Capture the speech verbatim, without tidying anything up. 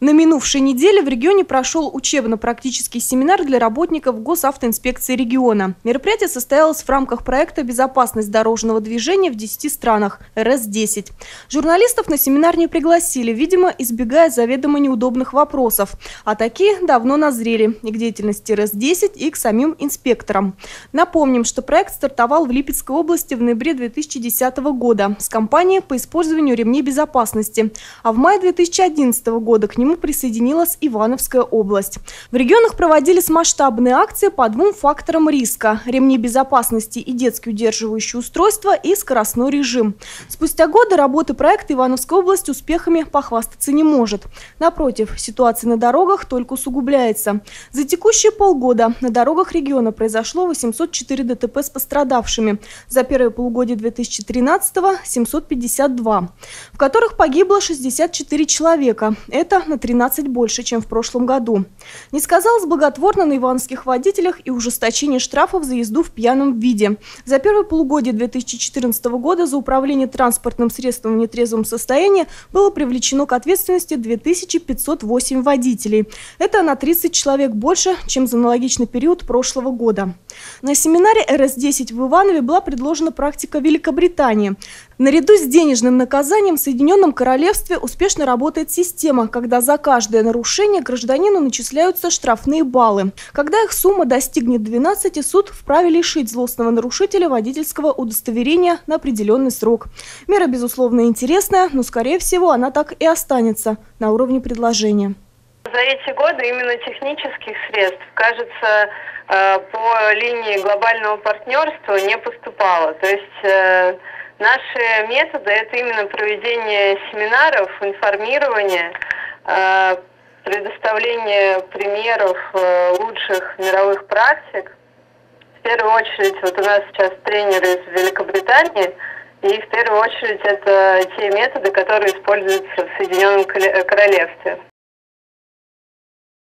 На минувшей неделе в регионе прошел учебно-практический семинар для работников Госавтоинспекции региона. Мероприятие состоялось в рамках проекта «Безопасность дорожного движения в десяти странах» эр эс десять. Журналистов на семинар не пригласили, видимо, избегая заведомо неудобных вопросов. А такие давно назрели и к деятельности эр эс десять, и к самим инспекторам. Напомним, что проект стартовал в Липецкой области в ноябре две тысячи десятого года с кампанией по использованию ремней безопасности. А в мае две тысячи одиннадцатого года к нему присоединилась Ивановская область. В регионах проводились масштабные акции по двум факторам риска – ремни безопасности и детские удерживающие устройства и скоростной режим. Спустя годы работы проекта Ивановская область успехами похвастаться не может. Напротив, ситуация на дорогах только усугубляется. За текущие полгода на дорогах региона произошло восемьсот четыре дэ тэ пэ с пострадавшими. За первое полугодие две тысячи тринадцатого – семьсот пятьдесят два, в которых погибло шестьдесят четыре человека. Это на тринадцать больше, чем в прошлом году. Не сказалось благотворно на ивановских водителях и ужесточение штрафов за езду в пьяном виде. За первое полугодие две тысячи четырнадцатого года за управление транспортным средством в нетрезвом состоянии было привлечено к ответственности две тысячи пятьсот восемь водителей. Это на тридцать человек больше, чем за аналогичный период прошлого года. На семинаре эр эс десять в Иванове была предложена практика Великобритании. Наряду с денежным наказанием в Соединенном Королевстве успешно работает система, когда за каждое нарушение гражданину начисляются штрафные баллы. Когда их сумма достигнет двенадцати, суд вправе лишить злостного нарушителя водительского удостоверения на определенный срок. Мера, безусловно, интересная, но, скорее всего, она так и останется на уровне предложения. За эти годы именно технических средств, кажется, по линии глобального партнерства не поступало. То есть наши методы – это именно проведение семинаров, информирование, предоставление примеров лучших мировых практик. В первую очередь, вот у нас сейчас тренеры из Великобритании, и в первую очередь это те методы, которые используются в Соединенном Королевстве.